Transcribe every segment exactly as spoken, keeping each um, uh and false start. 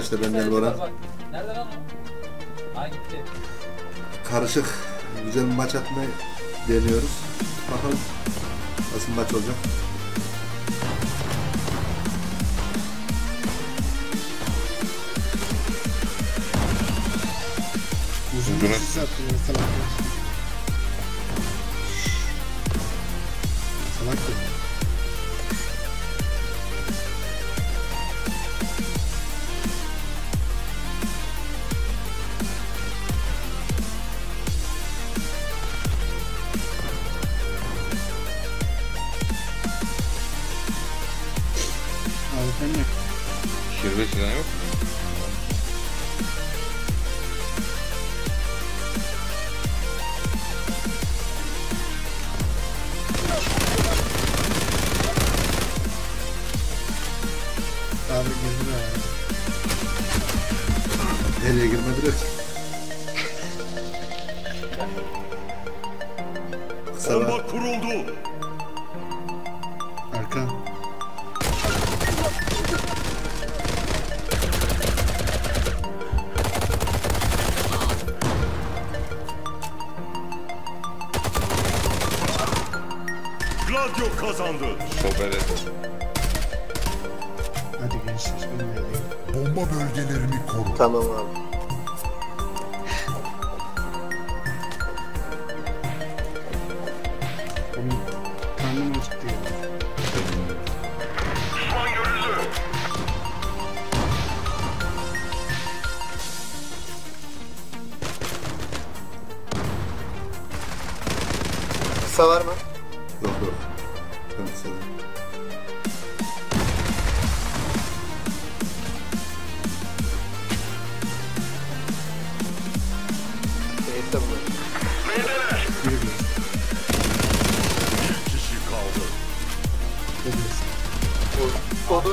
arkadaşlar, ben Nel Boran. Nereden lan o? Ha gitti. Karışık güzel bir maç atmayı deniyoruz. Bakalım nasıl maç olacak. Uzun bir sis attı ya salak. Salak ya. Abi ne? Şirve silah yok mu? Abi girdiler ya. Nereye girmediler ki? Bomba kuruldu. Arka. Gladio kazandı. Sobere. Hadi gençler bilmeyelim. Bomba bölgelerini koru. Tamam abi. Oğlum karnım acıktı ya. Düşman görüldü. Kısa var mı? Yok yok. Ben kısa da. Neyse bu. Yürü bir. Bir kişi kaldı. Hadi. Kodu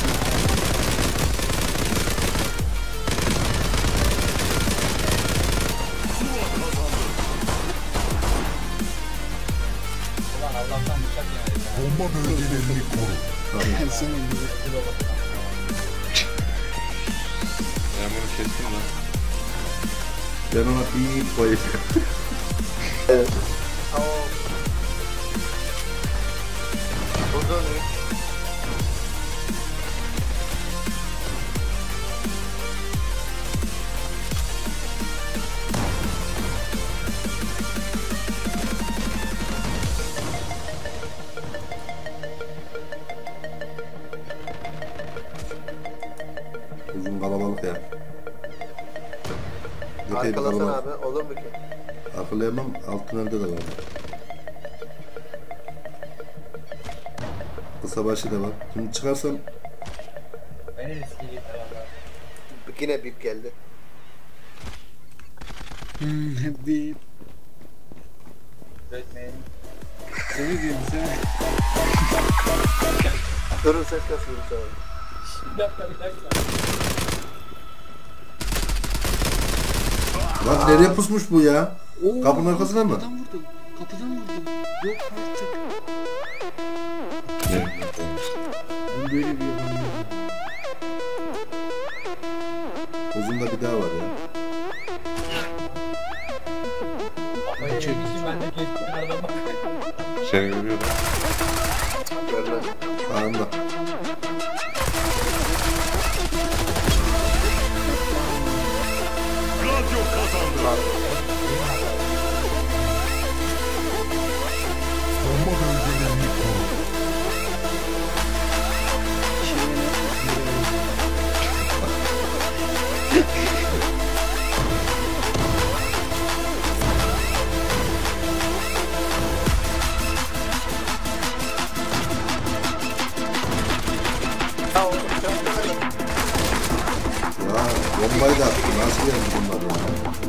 Zula kazandı. Ulan Allah'tan bıçak yani. Bomba bölgelerini koru. Ben senin gibi. Ben bunu kestim lan. Ben ona bir koyacağım. evet. Tamam. Uzun üç. Uzun kalabalık ya. Epey bir Arkalasana kalabalık. abi. Olur mu ki? Arkalayamam, altın elde de var. Kısa başı da var. Şimdi çıkarsam Beni riske getir valla. Yine bip geldi. Hmm, bir. Üretmeyin. Seni diyorum sen. Durun ses kasıyorum sonra. Bir dakika bir dakika. lan nereye pusmuş bu ya? Oo, Kapının arkasına mı? Kapıdan vurdum. Kapıdan vurdum. Yok artık. Ben böyle bir yalan yok. Uzunda bir daha var ya. Kafayı yemişim ben de kestim aradan bak. Seni görüyorum. Görmez. Sağında. Gladio kazandı. Bomba bölgelerini koru. Ha oğlum çok güzel. Ya bombayı da attı. Nasıl geldi bunlar ya?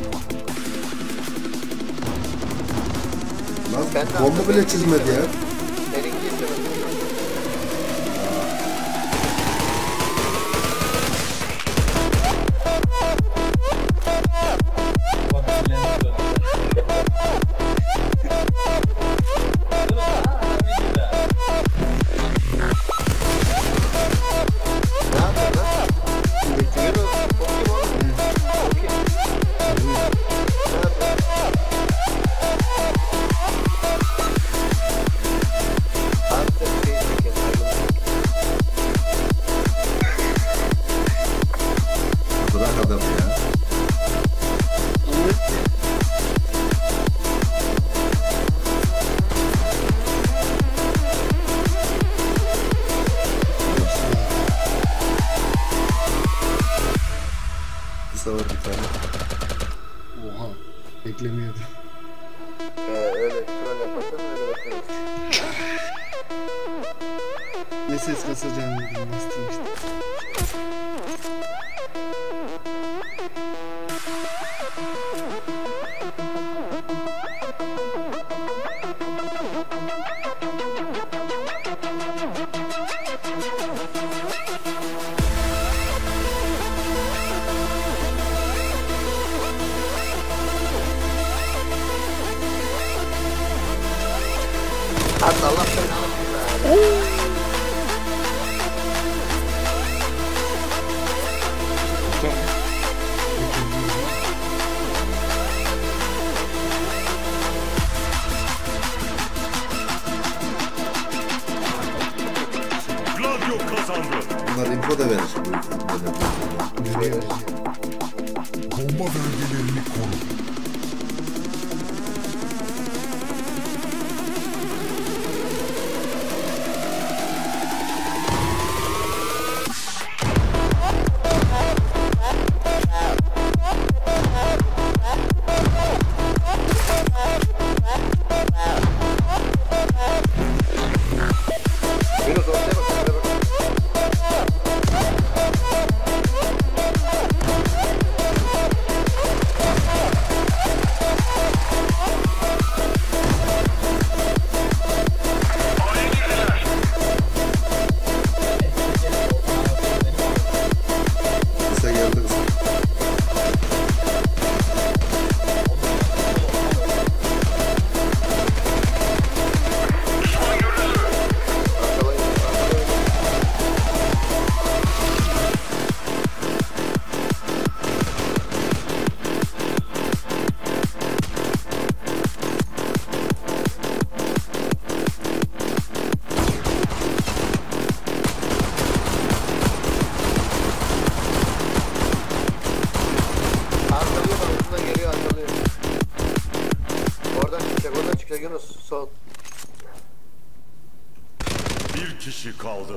Ben de Lan bomba bile çizmedi ya. Senin gibi. Bak sinirlendim sonra. Dur lan, ha, videoda. Ne yapıyorsun lan? Yunus. Beklemiyordum. Ee, öyle troll yaparsan öyle bekleriz. Ne ses kasacağını dedim, bastım işte. Hadi Allah belanı versin. Gladio kazandı. Bunlar info da verir. Nereye vereceğim? Bomba bölgelerini koru. Yunus ortaya bak, ortaya bak. Kısa geldi kısa. Arkalayın, arkalayın. Arkalıyor bak, ucundan geliyor, arkalıyor. Oradan çıkacak, oradan çıkacak Yunus. Sol. Bir kişi kaldı.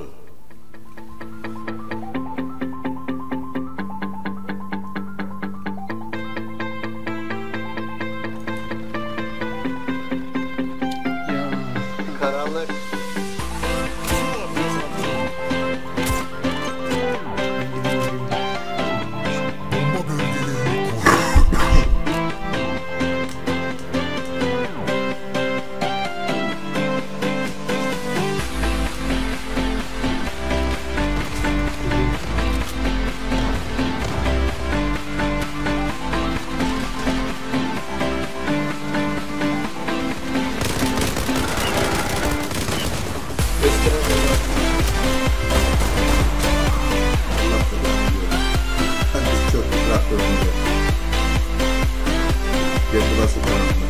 Ya. Karanlık. Bomba bölgelerini koru. Gösterin. Herkes çok traktör oluyor. Kendi basın tarafında.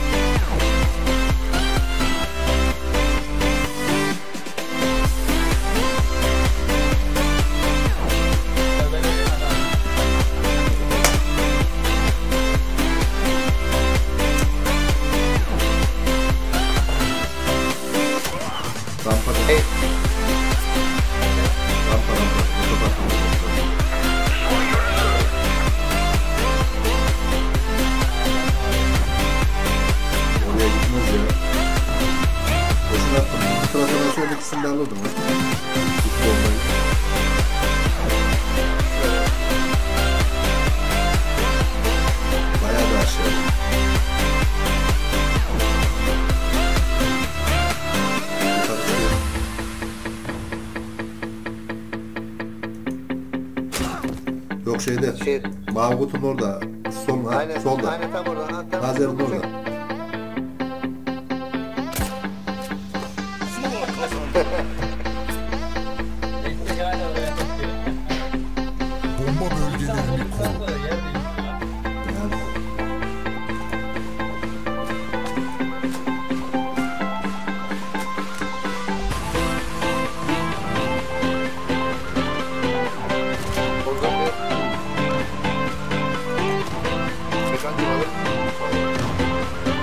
Rampada. Hey. Rampa rampa. Otopark. Oraya gitmez ya. Boşuna attım. Bu tarafa ben şöyle ikisini de alırdım. Tuttu olmayı. Bayağı da aşağı. Yukarı çıkıyor. Yok şeyde. Şey. Mavi kutunun orada. Son, ha, Aynen, solda. aynen tam orada. Ha, tam Lazerin solda. orada. Zula kazandı. Eksik hala oraya bakıyor. Bomba bölgelerini koru. Sonra yer değiştiriyor. Yani Oradan bir... Mekanik alıp...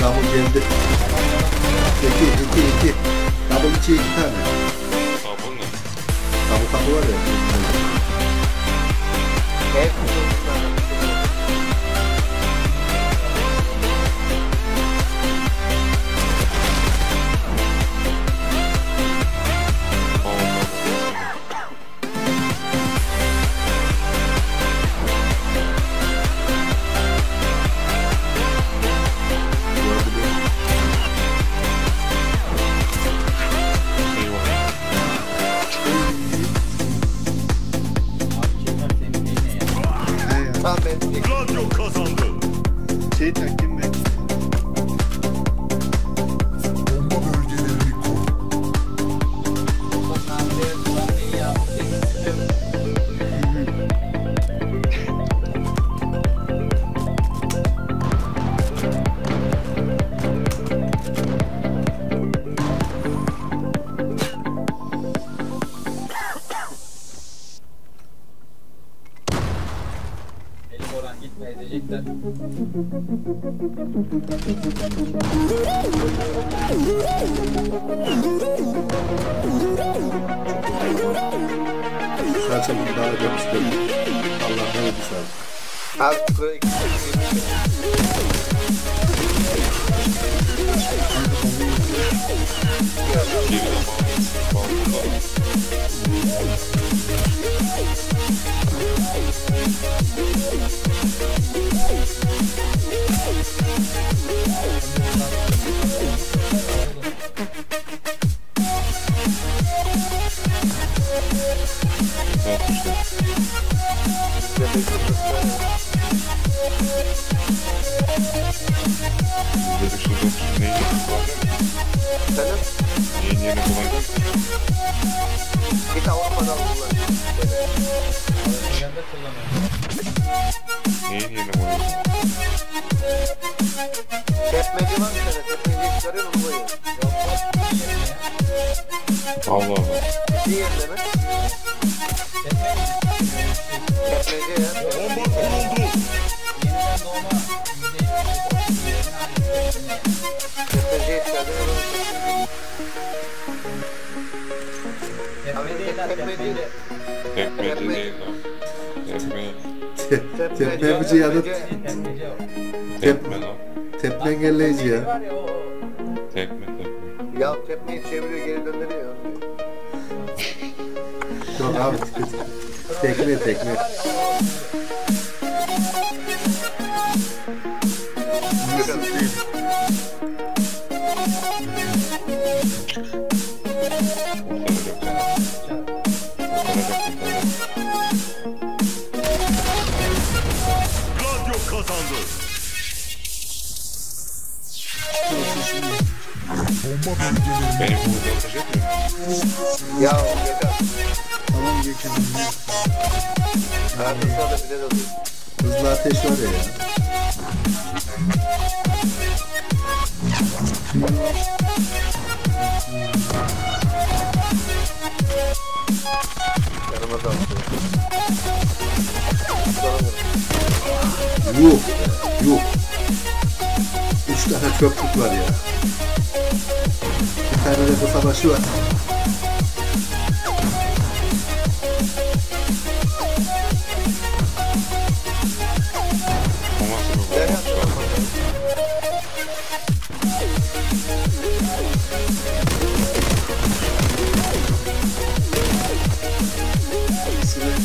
Double geldi. İki, iki, iki. Double içi iki tane. Sabun ne? Double kapı var ya. Hep He ya. tam ben Gladio kazandı. Şey takayım ben. Bomba bölgelerini koru. Elim Orhan gitme edecekler. Salça bunu daha da istedim. Allah ne oldu salça. abi şuraya iki Bir zaman balkonda. Yüzde beş yüz otuz neyin yeni kullanacak? Efendim? Neyin yeni kullanacak? Git Avrupa'dan kullan. Orada kullanıyorum. Neyin yeni kullanacak? Tepmeci var bir tane. Tepmeciyi çıkarıyor mu koyuyor? Allah Allah. Diğerinde mi? Tepmeci ya. Bomba kuruldu. Yeniden doğma Tepmeciyi çıkarıyor. Tepme değil lan tepmeci. Tekmeci değil lan. Tekme. Tepmeci ya da Tepmeci o. Tekme lan. tepme engelleyici ya. Var ya o. Tekme tekme. Ya tepmeyi çeviriyor geri döndürüyor. Yok abi. Tekme tekme. Gladio kazandı. Bomba bölgelerini Benim burada atacak mı? Ya Gökhan. Tamam Gökhan'ım ya. Artık sonra bize de oluyor. Hızlı ateş var ya. Yanıma da atıyor. Yuh. Yuh. Üç tane çöplük var ya. Bir tane de bu savaşı var. O nasıl bir Nereye bomba? atıyor? İkisi de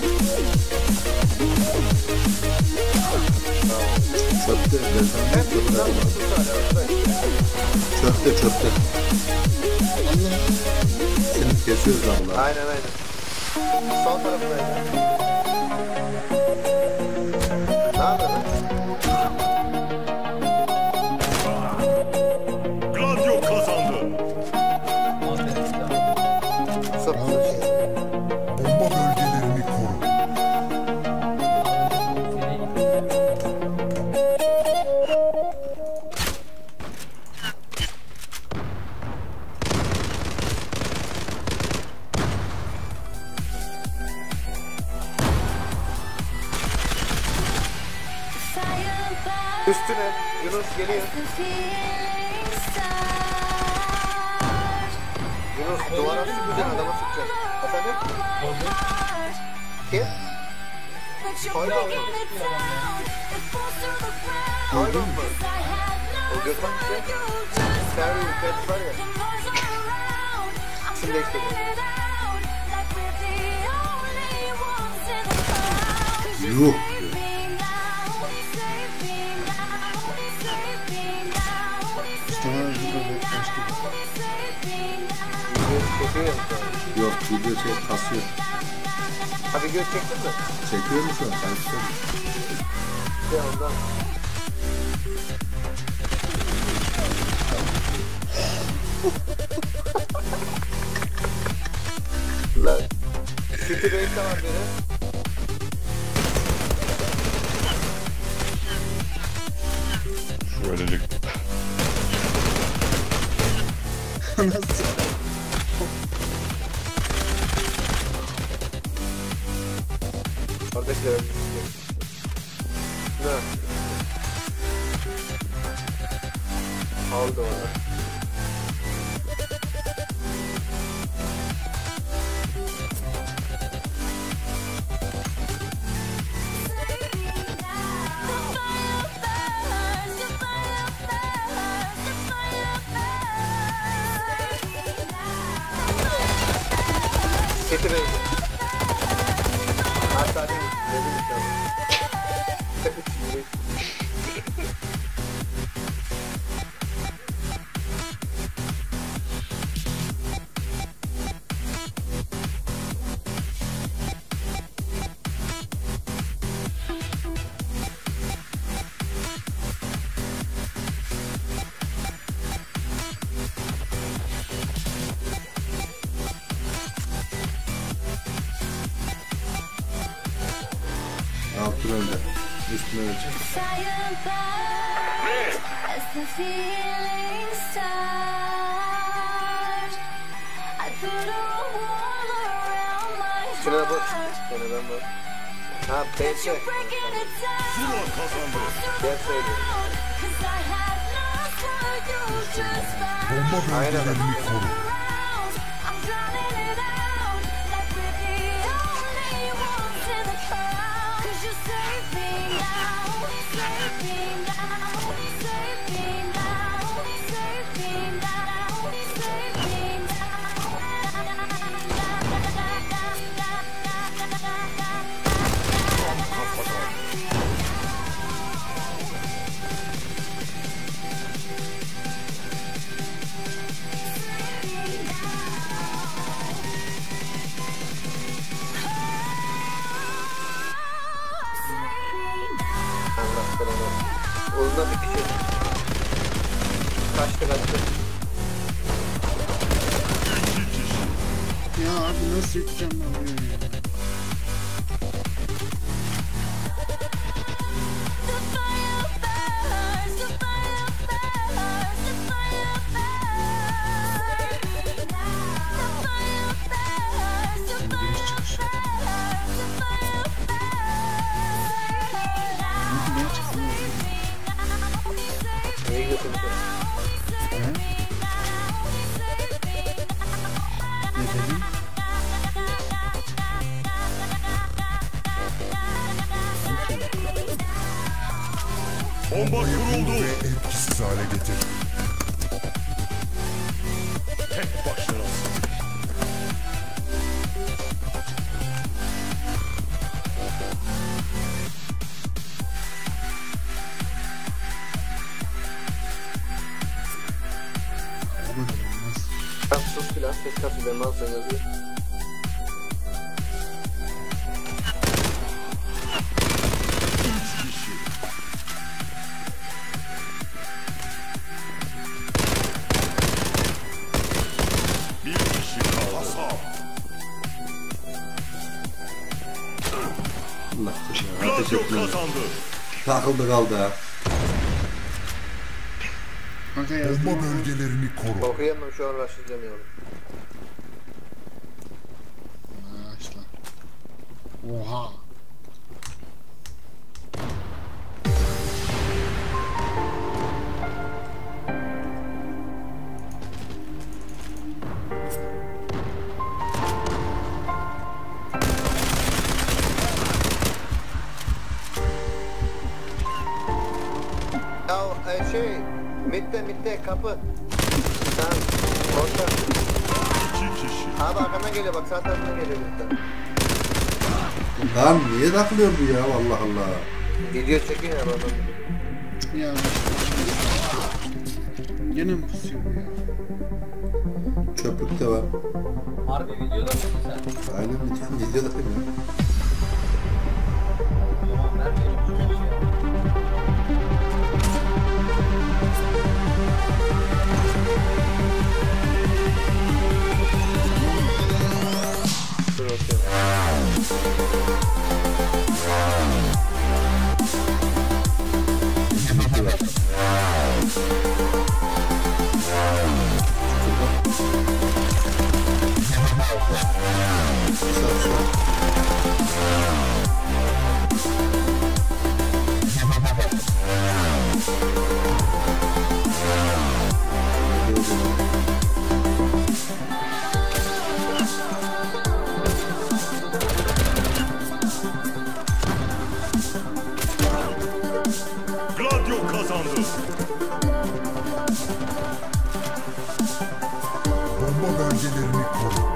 Çöpte. Ben sana Hep çöpte. bundan bir tane arkadaş. Çöpte çöpte. Seni kesiyoruz Allah. Aynen aynen. Sol tarafındaydı. Ne yapıyorsun? Gladio kazandı. Sıfır şey. Bomba bölgelerini koru. Üstüne. Yunus geliyor. Yunus duvara sıkacaksın, adama sıkacaksın. Efendim? Bozuk. Kim? Hayvan mı? Hayvan mı? O Gökhan işte. Servi ülkesi var ya. İsim değiştirdi. Yuh. Mustafa abi burada bekleşti. Video çekiyor ya şu an. Yok video şey kasıyor. Ha video çektin mi? Çekiyor mu şu an? Kaçtı. Ya ondan. Lan. City Base'de var biri. Şöylelik. Nasıl? Oradakiler. Ne? Aldı onu. City Base'de. Hatta ne bileyim şu an. Altın önde. Üstüne ölçek. As the feeling starts, I put a wall around my Şuna bak. heart. Kenardan bak. Ha Beyse. Breaking it down, Zula kazandı. Ben söyleyeyim. 'cause I had lost what you just found. Bomba bölgelerini koru. I'm drowning it out, like we're the only ones in the crowd. 'Cause you save me now, save me now, save me now, save me now, save me Allah selamı. Orada bir kişi. Kaçtı kaçtı. Ya abi nasıl yutacağım ben bunu ya? Niye götürdün? He? Ne dedin? Bomba kuruldu. Ve etkisiz hale getir. Tek başınasın. Bu da olmaz. Tam sus filan ses kası ben mal sen yazıyor. Bir kişi kaldı. Hasar. Allah aşkına. Ateş Gladio etmiyor. kazandı. Takıldı kaldı ha. Kanka yazdım Bomba ama bölgelerini koru. Okuyamam şu an başlayacağım yavrum. Başla. Oha. Mitte mitte kapı. Tamam. Orta. İki kişi. Abi arkandan geliyor bak sağ tarafından geliyor mitte. Lan niye takılıyor bu ya Allah Allah. Video çekin ya oradan. Ya gene mi pusuyor bu ya? Çöplükte var. Harbi videoda mısın sen? Aynen bir videoda değil mi? Tamam ver benim bir şey. Dur bakayım. Gladio kazandı. Bomba bölgelerini koru.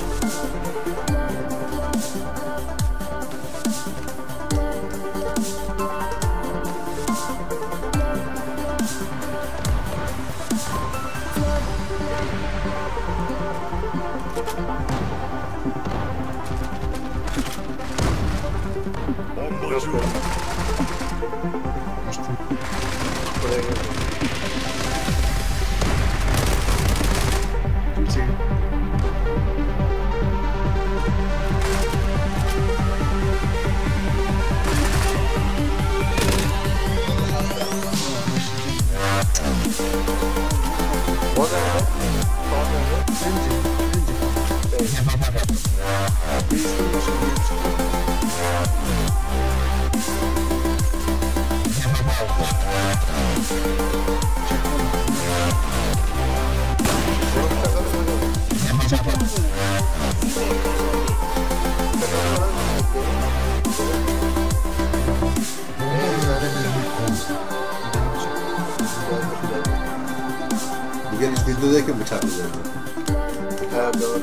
Bombacı. Buraya gel. Kimse O ne lan? O ne lan? bence bence Değiştir başka bir yer çıktı. Bunu takalım hadi. Bomba bölgelerini koru. Bu geliş videodayken mi çarpacağız? Ha doğru.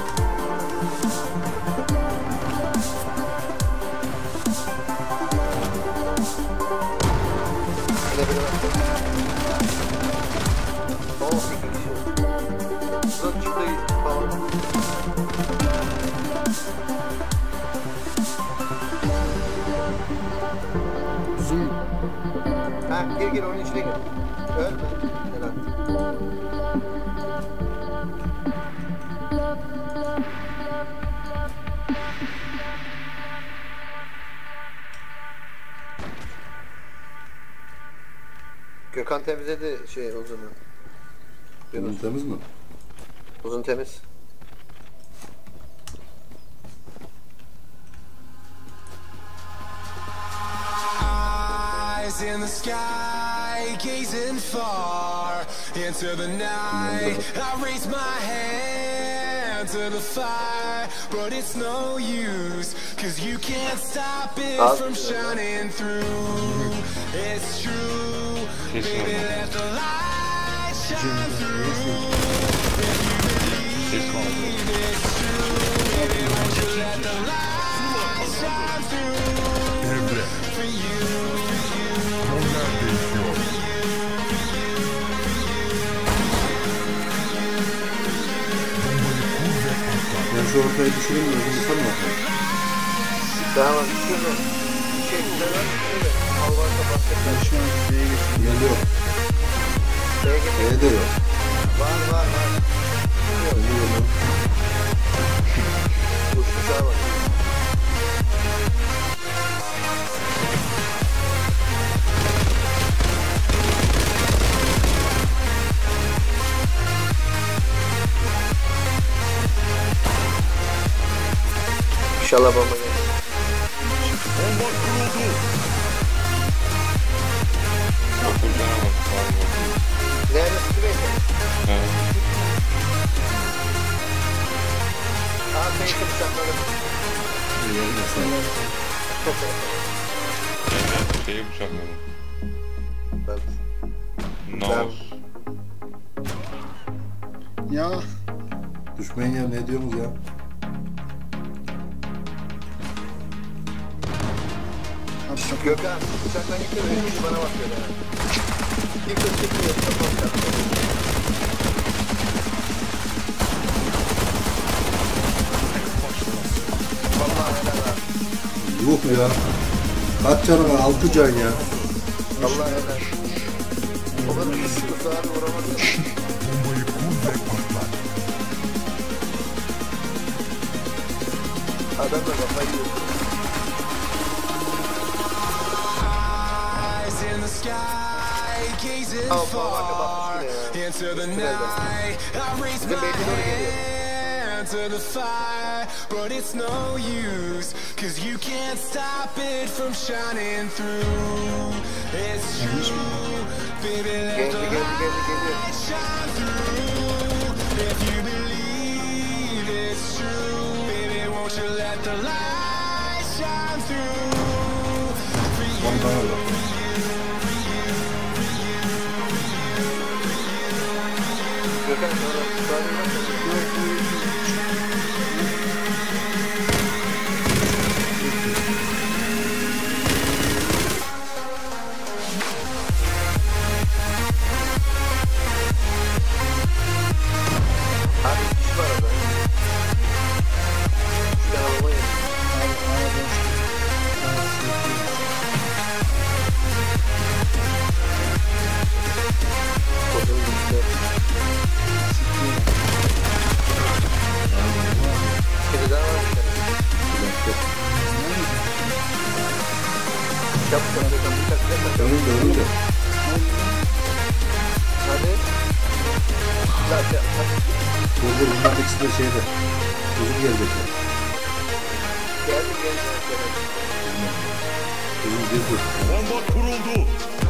Şöyle bir bak. Oh iki kişi. Dur çıktı falan. Uzun. Ha gir gir onun içine gir. Ölme. Helal. Gökhan temizledi şey uzunu. Bunun Yunus. temiz mi? Uzun temiz. Eyes in the sky, gazing far into the night. I raise my hand to the fire, but it's no use, cause you can't stop it from shining through. It's true, baby, let the light shine through. If you believe it's true, baby, won't you let the light shine through Devre. for you. Roller değişiyor. Ben şu ortaya düşüreyim mi? Bunu sen mi yapayım? Tamam şöyle. Şey güzel var. Şöyle. Al varsa bahsetler. Şu an B'ye geçtim. Yolu yok. Şeye getir. B'de yok. Var var var. Yok. Yolu yok. Uçmuşlar var. İnşallah bomba gelir. Bomba kuruldu. Oturacağına bak. Nerede sizi bekliyor? Ha. Aa seni kim bıçakladı? Ben şeyi bıçakladım. Ben Naus. Ya. Düşmeyin ya, ne diyorsunuz ya? Gökhan uçaktan gitti ve şimdi bana bakıyor yani. İlk kız çekmiyor. Vallahi helal ha. Yuh ya. Kaç canı var? Altı can ya. Allah helal. O kadar kısıtlı sağa vuramadı. Bombayı kur ve patlat. Adam da kafayı yiyor. Eyes in the sky, gazing Oh, far yeah. into the night. I raise my hand to the fire, but it's no use, cause you can't stop it from shining through. It's true, baby, let the light shine through. If you believe it's true, baby, won't you let the light shine through? For you. Gökhan sonra abi iş var arada. İşte araba yedim. Kodum işte. Biri daha var bir tane. Çabuk çabuk çabuk çabuk çabuk. Önünde önünde. Hadi. Hadi hadi. Dur dur, bunların ikisi de şeyde. Uzun gelecekler. Geldi geldi geldi. Uzun girdi. Bomba kuruldu.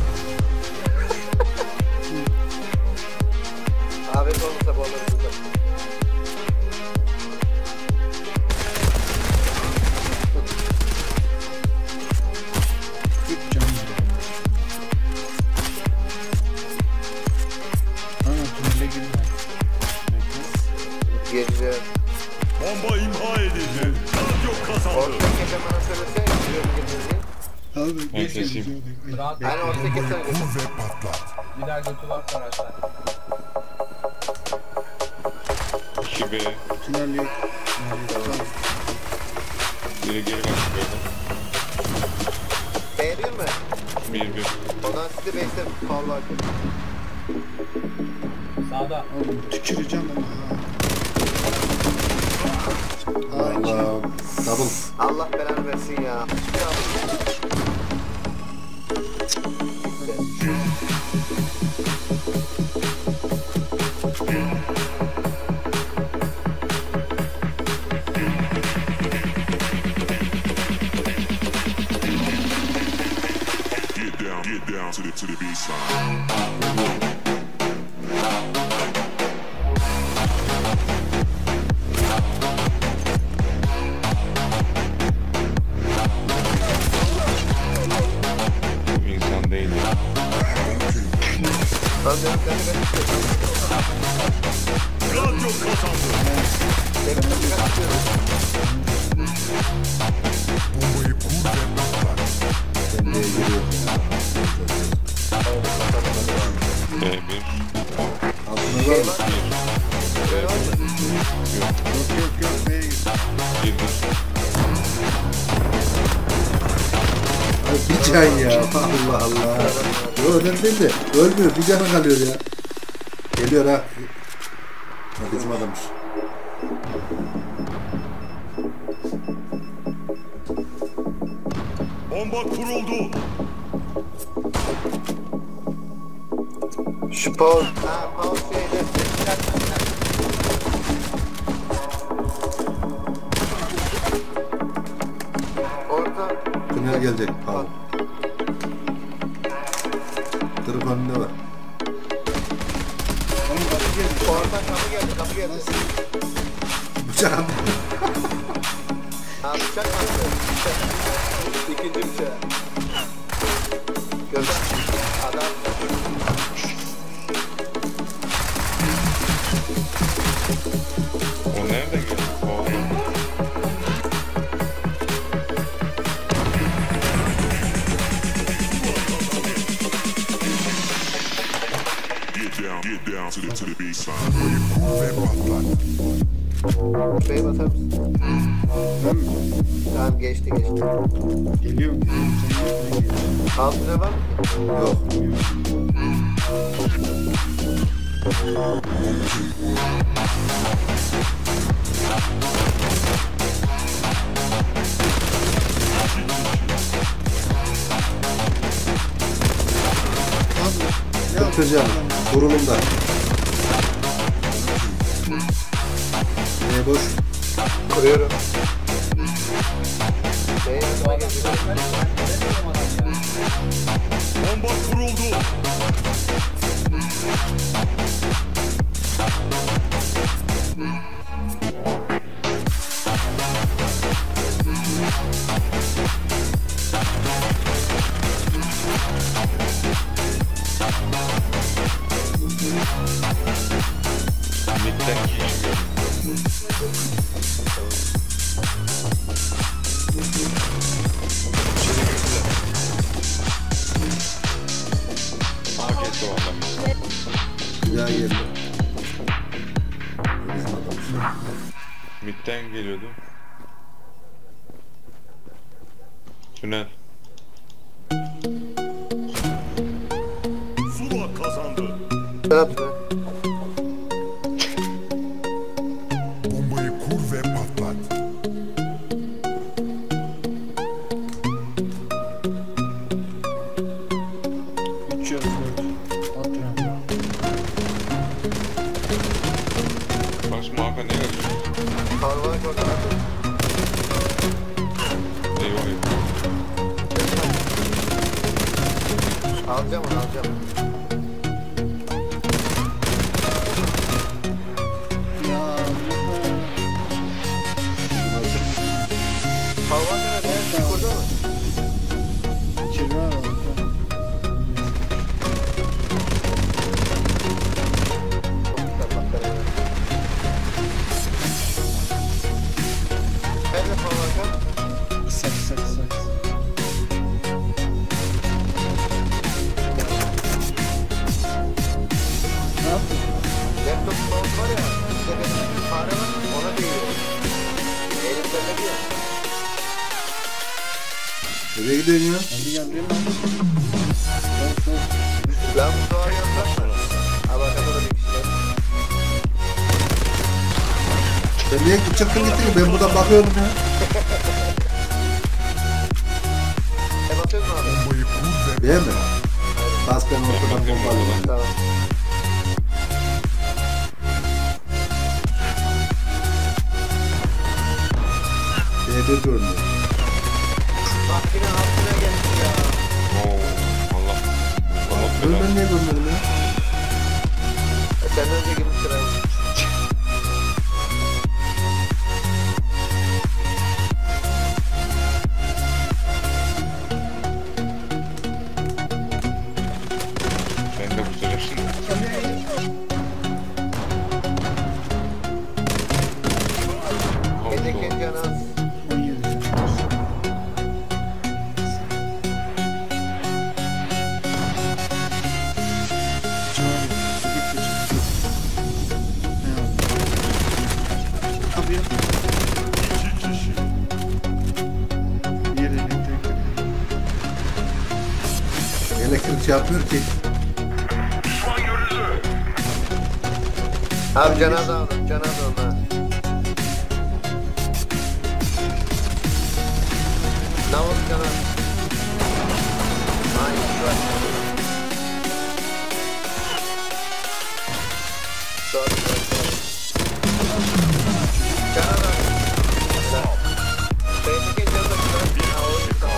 Abi olmasa bu alırız burada. Üç can var. Ana tünele girme. Gece. Bomba imha edildi. Radyo kazandı. Orta gece bana söylesene. Biliyorum gecesi. Abi Ben geç keseyim. geldi. Rahat Hani orta gece. Kur ve patlat. bir daha götü var arkadaşlar. iki B. Tünel yok. Tünel yok. Biri geri kaçtı böyle. B bir mi? Bir bir. Ondan sizi bekle. Paul Walker. Sağda. Oğlum tüküreceğim ama ha. Aa iki. Allah. Double. Allah belanı versin ya. Get down, get down to the to the B side. Bu insan değil ya. Lan benim kendime Radyo kazandı. kendime kaçıyorum. Bombayı kur ve patlat. Ben de giriyorum ya. B bir. Altına var mı? Böyle var mı? Yok yok yok. B'ye git. Bir bir. Ay, bir can ya. Allah Allah. Yok önemli değil de. Ölmüyor. Bir canı kalıyor ya. Geliyor ha. Ha, bizim adammış. Bomba kuruldu. Şu Paul. Ha Paul şeyde. Orta. Tünel gelecek. Al. Tırık önünde var. Oğlum kapı geldi. Orta kapı geldi kapı geldi. Bıçak. Ha bıçak attı. İkinci bıçak. Gördün. Adam. get down, get down to the to the baseline. Bombayı kur ve patlat. Bey basar mısın? Ben mi? Tamam geçti geçti. Geliyor mu? Senin geliyor. Altına var mı? Yok. Kırpacağım. Kurulumda. Ne boş? Kuruyorum. Bey yanıma geçti. Bomba kuruldu. Midden geçiyor. A geçti o adam. Bir daha geldi. Midden geliyordu. Tünel. Zula kazandı. Ne yaptın? Bombayı kur ve patlat. üç yarı dört. Atıyorum. Karşıma Hakan ne geldi? Parmağı koydum. Eyvah eyvah. Alacağım onu alacağım. Ya Parmağı nerede? Her şey koydu mu? içeri var. Nerede parmağı? Kısa kısa kısa. Ne yaptın? Laptop mouse var ya. İşte benim fare var. Ona değiyor. Elimde ne diyor? Nereye gidiyorsun ya? Hadi gel değil mi? Sol sol. Lan bu doğru yandan mı? Ha bak burada bir kişi. Sen niye çıktın gittin? Ben buradan bakıyorum ya. E bakıyorsun abi. Bombayı kur ve Değil mi? Bas ben ortadan bombalayayım. Tamam. B bir görünüyor. Bak yine altına geldi ya. Oo, Allah. Allah Ben, belanı. ben niye görmedim ya? E senden önce girmiştir abi. Sen de kusacak şimdi. Gece Kaldı kendi canı az. on yedi. Tabii. Diğer elektrik. Elektrik şey yapmıyor ki. Abi canaza alın. Canaza alın ha. Ne oldu canaza? Ay şu an. Doğru doğru doğru. Canaza. Beyni geçiyordu. Ha o yüzden.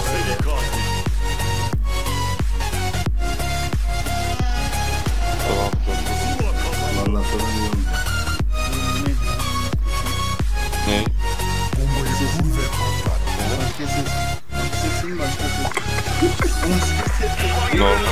Tamam, tamam. Vallahi sonra iyi oldu. Ne? bombayı kur ve patlat. Başka ses. Başka sesin başka ses. Başka ses. Normal.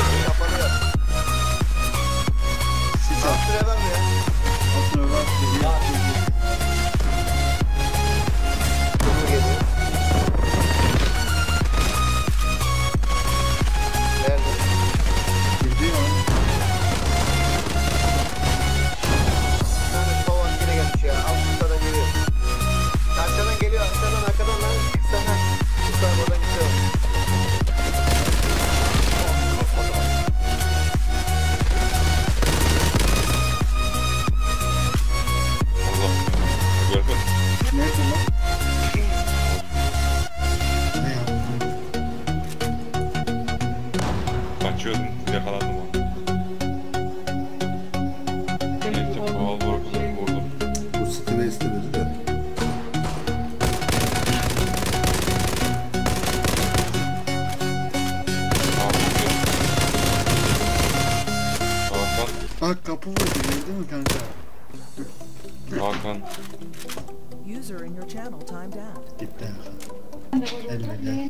Bak kapı vurdu gördün mü kanka? Hakan. User in your channel timed out. Gitti. Elveda.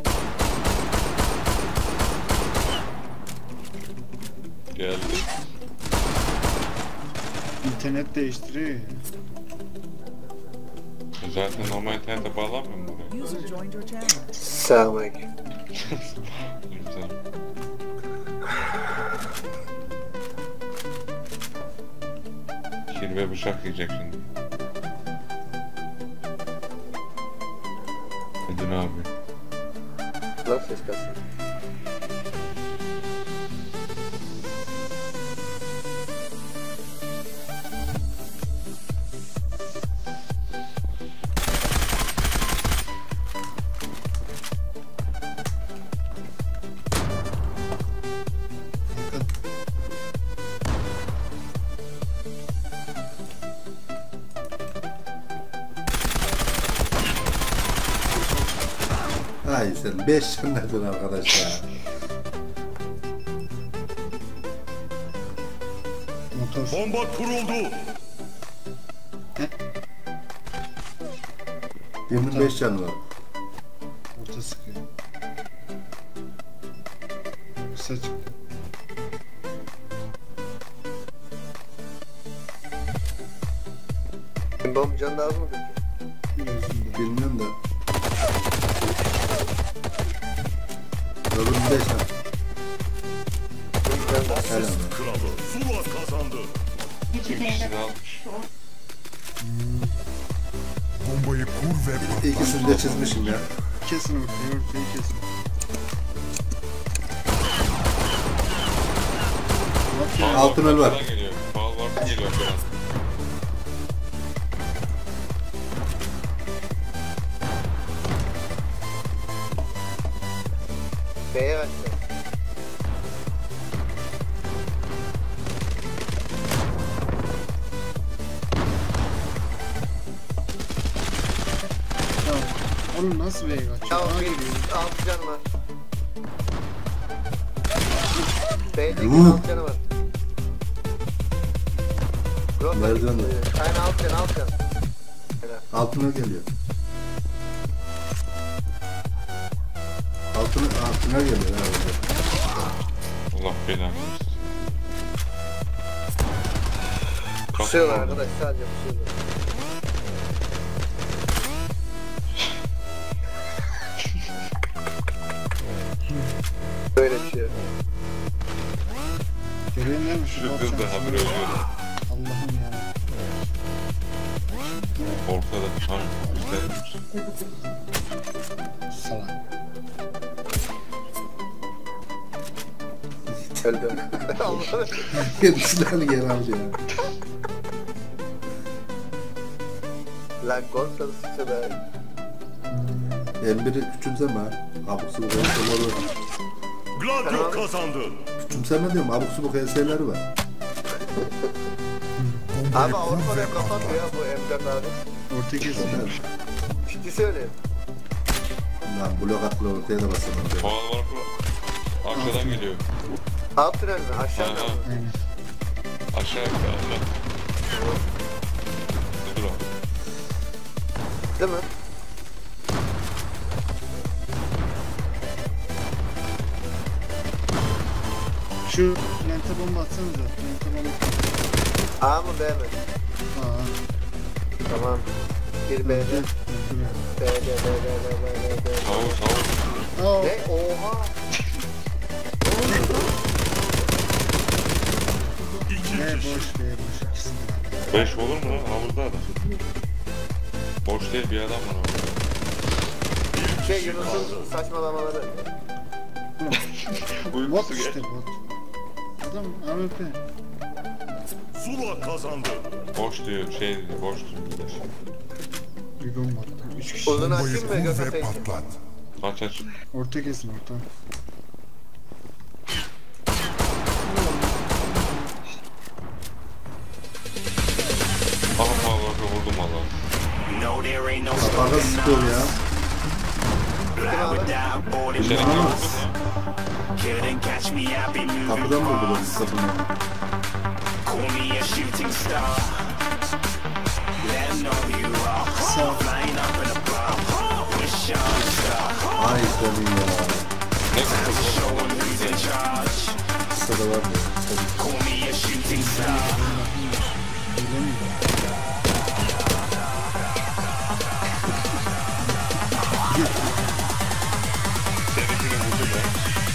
Geldi. İnternet değiştiriyor ya. Zaten normal internete bağlanmıyor mu buraya? User joined your channel. Selamünaleyküm. Güzel. Kirve bıçak yiyecek şimdi. Edin abi. Lan ses kasıyor. Ay sen beş canladın arkadaş ya. Motor. Bomba kuruldu. yirmi beş canı var. Orta sıkıyor. Kısa çıktı. Bom can lazım mı peki? Yüzünde. Bilmiyorum da. Öbürünün beş can. Can lazım. Helal lan. Kralı Zula kazandı. Bir kişi de almış. Bombayı kur ve patlat. İkisini de çizmişim ya. Kesin ortayı ortayı kesin. Altın el var. Geliyor. Paul var geliyor biraz. B'ye ver. Ya oğlum nasıl B'ye kaçıyor? Tamam, Aa bir geliyor. altı can var. B'deki Yuh. altı canı var. Yok, Merdiven var. aynen alt can, alt can. Helal. Altına geliyor. Altına, altına geliyor herhalde. Allah belanı versin. Pusuyorlar arkadaş, sadece pusuyorlar. Böyle bir şey yok. Görüyor musun? Şu Şu kız da bakacağım. haberi ölüyor. Allah'ım ya. Ortada tam üstlenmiş. Salak. Öldüm. Allah'ım. Kendisinden yer aldı ya. Lan korktan sıçra be. M bir'i küçümseme ha. Abuk subuk enseleri var. Gladio kazandı. Küçümseme diyorum, abuk subuk enseleri var. Bombayı Abi kur Avrupa'da ve hep kapatıyor ya bu M dört abi. Orta kesin. Ciddi söyleyeyim. Lan blok atlı ortaya da basamam. Paul var arkadan geliyor. Alt tünel mi? Aşağı Aha. mı? Aynen. Aşağı yukarı. Dur abi. Değil mi? Şu lente bomba atsanıza. Lente bomba. A mı B mi? Aa. Tamam. Bir B'de. Öldü. Öldü B, B, B, B, B, B, B, B. Savur savur. Aa. Ne? Oha! B boş B boş. İkisi de. Beş olur mu lan? Havuzda adam. Boş değil bir adam var orada. Şey Yunus'un saçmalamaları. Bot Uykusu işte gel. bot. Adam A W P. Zula kazandı. Boş diyor şey diyor. Boş diyor. Bir bomba attı. Üç kişi. Uzun Bombayı açayım mı kur Gökhan ve Bey? patlat. Aç aç. Orta kesin orta. Aha Paul var vurdum valla. Kapağı sıkıyor ya. Bir sene Ama- vurdum ya. Kapıdan vurdu bak kapını. Call me a shooting star. Let 'em know who you are. Flying up in a bar. Wish on a star. Ay seni ya. Show 'em who's in charge. Sıra var mı? Call me a shooting star. Seninkini vurdum ya.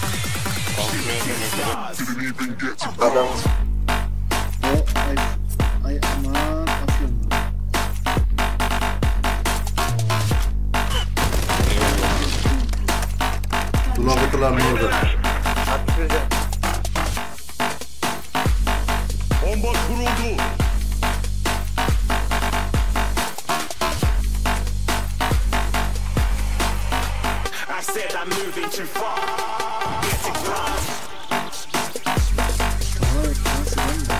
Didn't even get to Adam O ay ay aman atıyorum. Dulan kutuların orada. altmış bir can. Bomba kuruldu. I said I'm moving too far. Getting lost. Vay nasıl lan bu?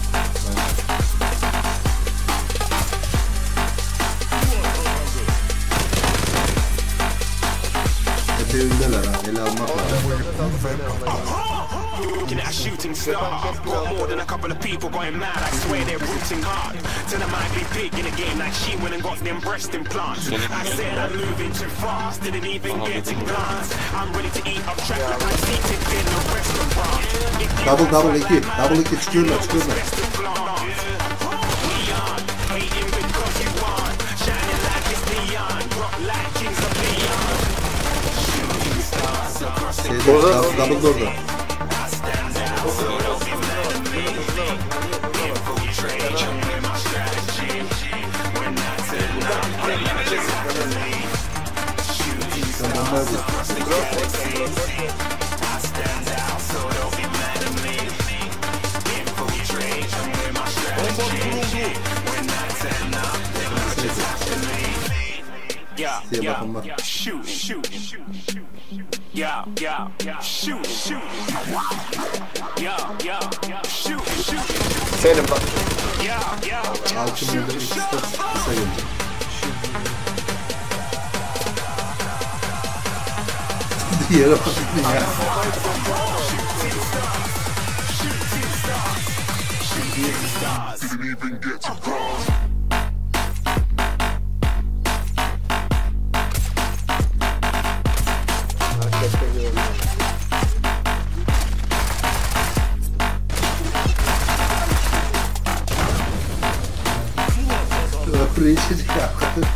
Epey öndeler ha. Ele almak lazım. Looking at a shooting star. Got more than a couple of people going mad. I swear they're rooting hard. Tell them I be big in the game like she went and got them breast implants. I said I'm moving too fast. Didn't even get a glance. I'm ready to eat up track like I'm seated in a restaurant. Double double iki. Double iki çıkıyorlar çıkıyorlar. Best of glance. Neon, hating because you want. Shining like it's neon. Rock like kings of neon. Shooting stars across the Şeyde double, double da orada. Tamam hadi. Yeah, Diye yeah, bakın bak. shoot, shoot, yeah, yeah, yeah, shoot, shoot, yeah, yeah, shoot, shoot, Senin bak. yeah, yeah, Altı metre ikisi de kısa geldi. Yere bakın ya. Didn't even get to cross. Hakikaten iyi. Öpürü içi ya.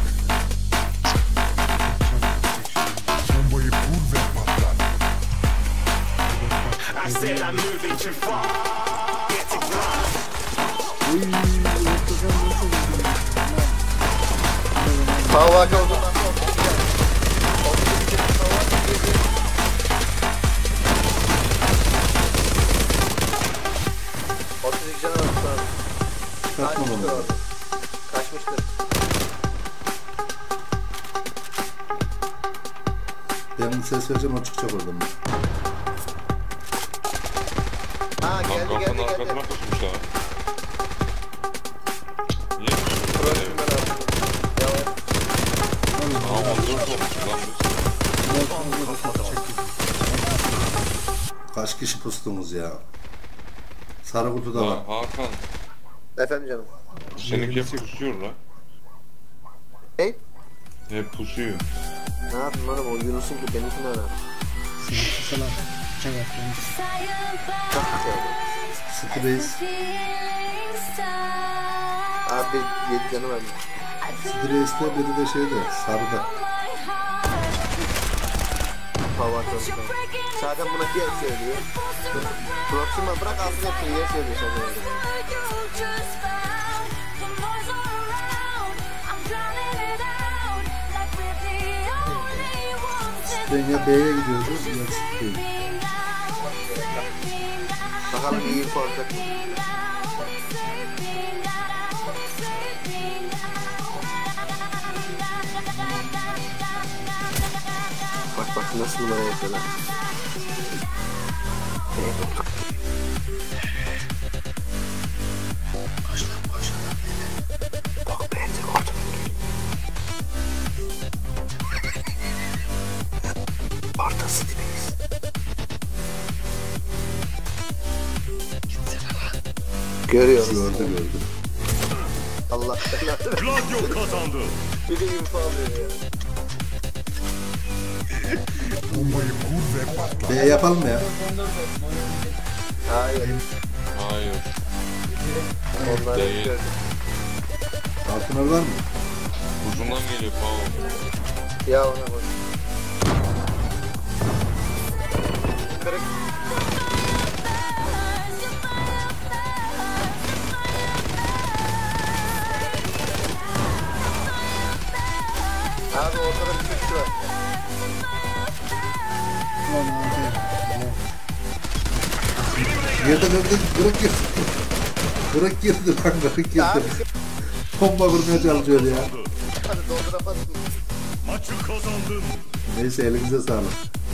Bombayı kur ve patlat. I said I'm moving too far, getting lost. Uy, ortadan nasıl vurdun? Hava kaldı. otuz iki canı var şu an. Kaçmamalı Kaçmıştır lazım. orada. Kaçmıştır. Ben ses vereceğim o çıkacak oradan. Ha Lan geldi geldi kapının geldi. arkasına koşmuş ha. Niye? Bırakın ben abi. Yavaş. Aa on dört olmuş lan biz. Kaç kişi pustunuz ya? Sarı kutuda var. Lan Hakan. Efendim canım. Seninki hep pusuyor lan. Hey? Hep pusuyor. Ne yapayım oğlum o Yunus'un ki benimki ne ara? Seninki falan. Bıçak atlamış. Çok güzel. Strays. Abi yedi canı var. Strays'te biri de şeyde sarıda. Hava kaldı. Zaten buna yer söylüyor. Proxima bırak aslında hepsini yer söylüyor zaten. Ben ya B'ye gidiyoruz ya Strays. Bakalım iyi info alacak mı? Bak bak nasıl numara yapıyorlar. Bak bence ortadan gel. Ortası dibeyiz. Gitsene lan. Görüyoruz. Gördü gördü. Allah belanı. Gladio kazandı. Bir de yumruk alıyor ya. Bombayı kur ve patlat. B yapalım mı ya? Hayır. Hayır. Onlar Değil. gördüm. Altınor var mı? Uzundan geliyor Pao. Ya ona bak. Kırık. Abi ortada bir kişi var. Lan abi. Girdi girdi. Kırık girdi. Kırık girdi lan kırık girdi. Abi Bomba vurmaya çalışıyor ya. hadi dolduramadım. Maçı kazandın. Neyse elinize sağlık.